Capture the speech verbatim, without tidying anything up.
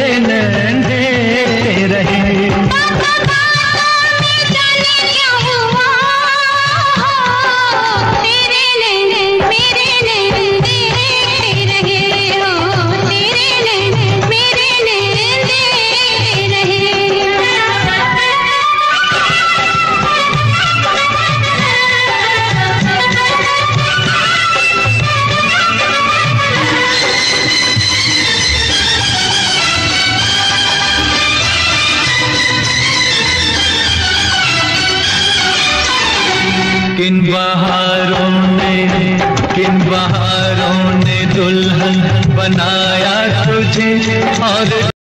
नैन देखते रहे। किन बहारों ने किन बहारों ने दुल्हन बनाया तुझे और